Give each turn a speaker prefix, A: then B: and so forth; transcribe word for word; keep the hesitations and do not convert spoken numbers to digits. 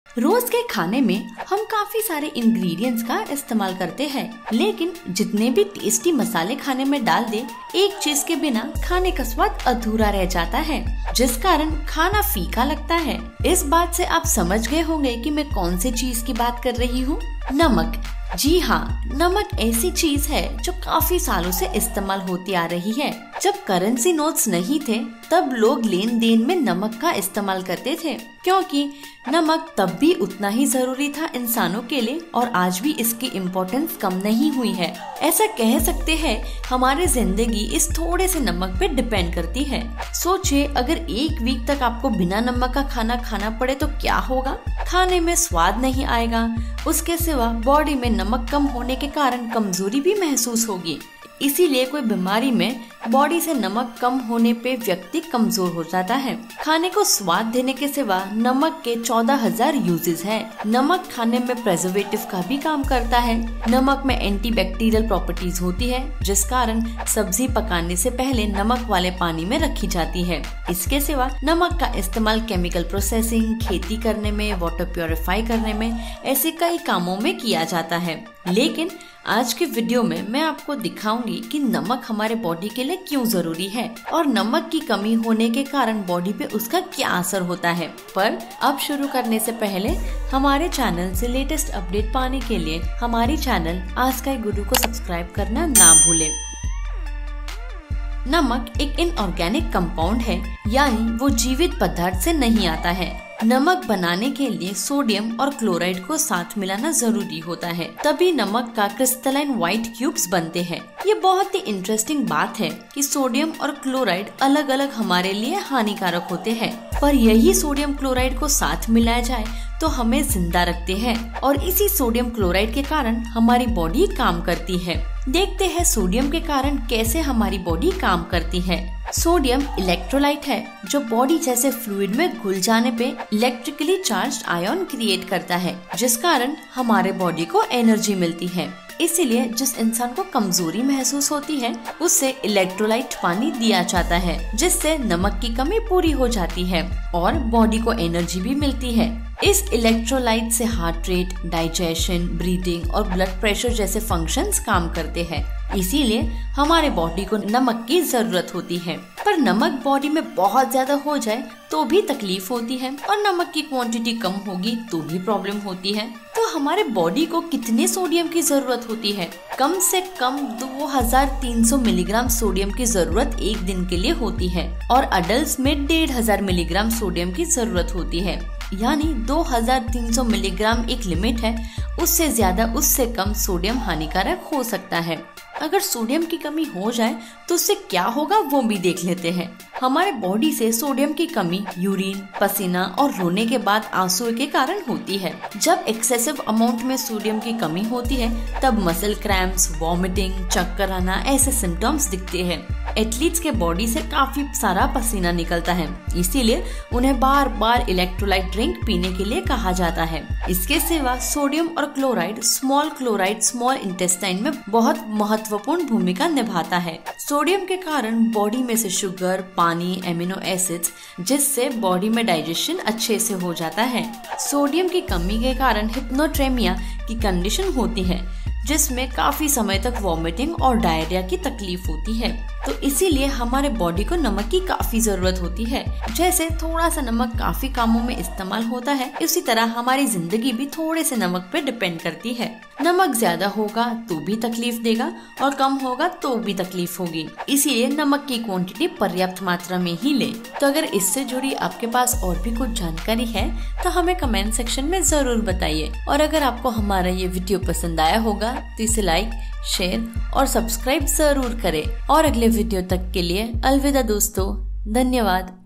A: रोज के खाने में हम काफी सारे इंग्रेडिएंट्स का इस्तेमाल करते हैं, लेकिन जितने भी टेस्टी मसाले खाने में डाल दे, एक चीज के बिना खाने का स्वाद अधूरा रह जाता है, जिस कारण खाना फीका लगता है। इस बात से आप समझ गए होंगे कि मैं कौन सी चीज की बात कर रही हूँ। नमक। जी हाँ, नमक ऐसी चीज है जो काफी सालों से इस्तेमाल होती आ रही है। जब करेंसी नोट्स नहीं थे तब लोग लेन देन में नमक का इस्तेमाल करते थे, क्योंकि नमक तब भी उतना ही जरूरी था इंसानों के लिए और आज भी इसकी इम्पोर्टेंस कम नहीं हुई है। ऐसा कह सकते हैं हमारी जिंदगी इस थोड़े से नमक पे डिपेंड करती है। सोचिए, अगर एक वीक तक आपको बिना नमक का खाना खाना पड़े तो क्या होगा। खाने में स्वाद नहीं आएगा, उसके सिवा बॉडी में नमक कम होने के कारण कमजोरी भी महसूस होगी। इसीलिए कोई बीमारी में बॉडी से नमक कम होने पे व्यक्ति कमजोर हो जाता है। खाने को स्वाद देने के सिवा नमक के चौदह हजार यूजेस हैं। नमक खाने में प्रिजर्वेटिव का भी काम करता है। नमक में एंटीबैक्टीरियल प्रॉपर्टीज होती है, जिस कारण सब्जी पकाने से पहले नमक वाले पानी में रखी जाती है। इसके सिवा नमक का इस्तेमाल केमिकल प्रोसेसिंग, खेती करने में, वाटर प्योरीफाई करने में, ऐसे कई कामों में किया जाता है। लेकिन आज के वीडियो में मैं आपको दिखाऊंगी कि नमक हमारे बॉडी के लिए क्यों जरूरी है और नमक की कमी होने के कारण बॉडी पे उसका क्या असर होता है। पर अब शुरू करने से पहले हमारे चैनल से लेटेस्ट अपडेट पाने के लिए हमारी चैनल आस्क गुरु को सब्सक्राइब करना ना भूलें। नमक एक इनऑर्गेनिक कंपाउंड है, यानी वो जीवित पदार्थ से नहीं आता है। नमक बनाने के लिए सोडियम और क्लोराइड को साथ मिलाना जरूरी होता है, तभी नमक का क्रिस्टलाइन व्हाइट क्यूब्स बनते हैं। ये बहुत ही इंटरेस्टिंग बात है कि सोडियम और क्लोराइड अलग अलग हमारे लिए हानिकारक होते हैं, पर यही सोडियम क्लोराइड को साथ मिलाया जाए तो हमें जिंदा रखते हैं और इसी सोडियम क्लोराइड के कारण हमारी बॉडी काम करती है। देखते हैं सोडियम के कारण कैसे हमारी बॉडी काम करती है। सोडियम इलेक्ट्रोलाइट है जो बॉडी जैसे फ्लूइड में घुल जाने पे इलेक्ट्रिकली चार्ज्ड आयन क्रिएट करता है, जिस कारण हमारे बॉडी को एनर्जी मिलती है। इसीलिए जिस इंसान को कमजोरी महसूस होती है उसे इलेक्ट्रोलाइट पानी दिया जाता है, जिससे नमक की कमी पूरी हो जाती है और बॉडी को एनर्जी भी मिलती है। इस इलेक्ट्रोलाइट से हार्ट रेट, डाइजेशन, ब्रीदिंग और ब्लड प्रेशर जैसे फंक्शंस काम करते हैं। इसीलिए हमारे बॉडी को नमक की जरूरत होती है। पर नमक बॉडी में बहुत ज्यादा हो जाए तो भी तकलीफ होती है और नमक की क्वांटिटी कम होगी तो भी प्रॉब्लम होती है। तो हमारे बॉडी को कितने सोडियम की जरूरत होती है? कम से कम दो हज़ार तीन सौ मिलीग्राम सोडियम की जरूरत एक दिन के लिए होती है और अडल्ट में डेढ़ हजार मिलीग्राम सोडियम की जरूरत होती है, यानी दो हज़ार तीन सौ मिलीग्राम एक लिमिट है। उससे ज्यादा, उससे कम सोडियम हानिकारक हो सकता है। अगर सोडियम की कमी हो जाए तो उससे क्या होगा वो भी देख लेते हैं। हमारे बॉडी से सोडियम की कमी यूरिन, पसीना और रोने के बाद आंसू के कारण होती है। जब एक्सेसिव अमाउंट में सोडियम की कमी होती है तब मसल क्रैम्प्स, वॉमिटिंग, चक्कर आना ऐसे सिम्टम्स दिखते हैं। एथलीट्स के बॉडी से काफी सारा पसीना निकलता है, इसीलिए उन्हें बार बार इलेक्ट्रोलाइट ड्रिंक पीने के लिए कहा जाता है। इसके सिवा सोडियम और chloride, small chloride small intestine में बहुत महत्वपूर्ण भूमिका निभाता है। सोडियम के कारण बॉडी में से शुगर, पानी, एमिनो एसिड्स, जिससे बॉडी में डाइजेशन अच्छे से हो जाता है। सोडियम की कमी के कारण हिप्नोट्रेमिया की कंडीशन होती है, जिसमें काफी समय तक वॉमिटिंग और डायरिया की तकलीफ होती है। तो इसीलिए हमारे बॉडी को नमक की काफी जरूरत होती है। जैसे थोड़ा सा नमक काफी कामों में इस्तेमाल होता है, उसी तरह हमारी जिंदगी भी थोड़े से नमक पे डिपेंड करती है। नमक ज्यादा होगा तो भी तकलीफ देगा और कम होगा तो भी तकलीफ होगी। इसीलिए नमक की क्वांटिटी पर्याप्त मात्रा में ही ले। तो अगर इससे जुड़ी आपके पास और भी कुछ जानकारी है तो हमें कमेंट सेक्शन में जरूर बताइए। और अगर आपको हमारा ये वीडियो पसंद आया होगा तो इसे लाइक, शेयर और सब्सक्राइब जरूर करें। और अगले वीडियो तक के लिए अलविदा दोस्तों, धन्यवाद।